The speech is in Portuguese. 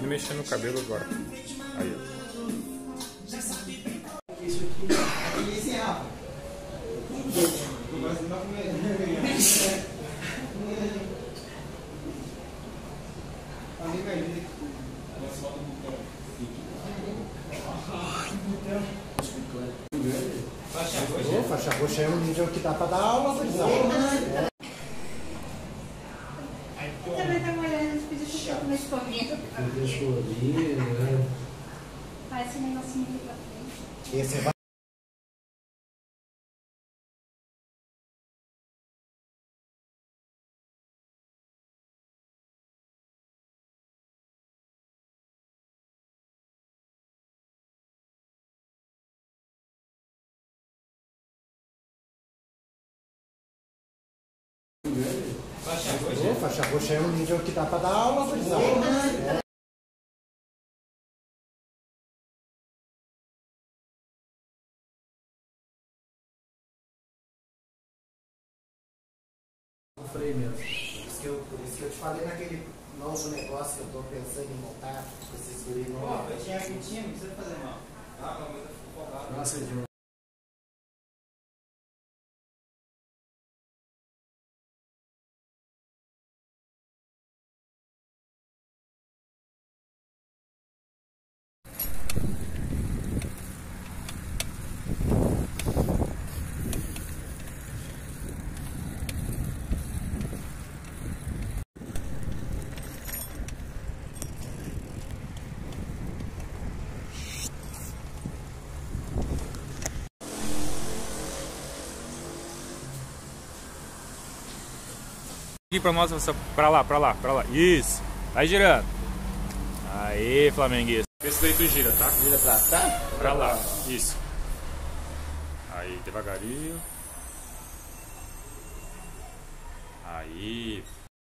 mexendo no cabelo agora. Aí, ó. Isso aqui é água. Faixa roxa é um nível que dá pra dar aula, mas dá. Também tá molhando, pediu que eu comece escovinha. Faz esse negocinho aqui pra frente. Esse é faixa roxa é um nível que dá pra dar aula, mas dá. Freio mesmo. Por isso que eu te falei naquele novo negócio que eu tô pensando em montar com esses guris novos. Pô, eu tinha aqui, não precisa fazer mal. Ah, mas eu fico folgado. Nossa, Edinho. Aqui pra mostra, pra lá. Isso. Vai girando. Aí, flamenguista. Esse daí tu gira, tá? Vira pra cá? Pra lá. Isso. Aí, devagarinho. Aí.